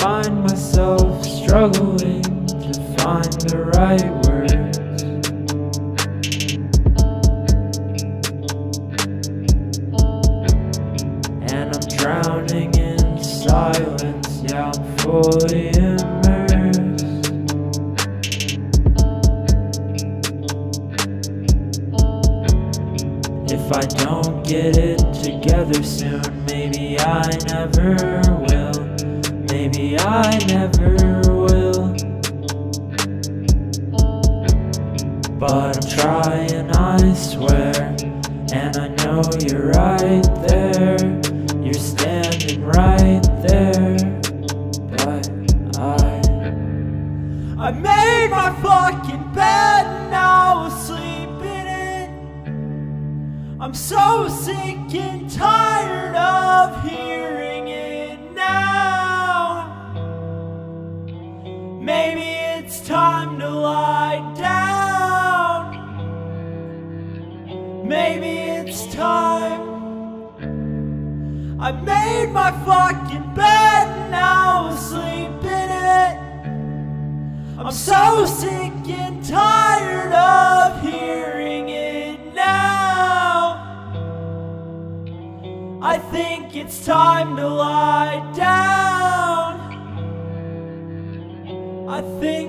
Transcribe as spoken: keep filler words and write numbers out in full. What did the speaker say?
find myself struggling to find the right words. And I'm drowning in silence, yeah, I'm fully immersed. If I don't get it together soon, maybe I never will. Maybe I never will. But I'm trying, I swear. And I know you're right there. You're standing right there. But I I made my fucking bed and now I'm sleeping in. I'm so sick and tired of hearing it now. Maybe it's time to lie down. Maybe it's time. I made my fucking bed and now I'm sleeping in. I'm so sick and tired of hearing it now. I think it's time to lie down. I think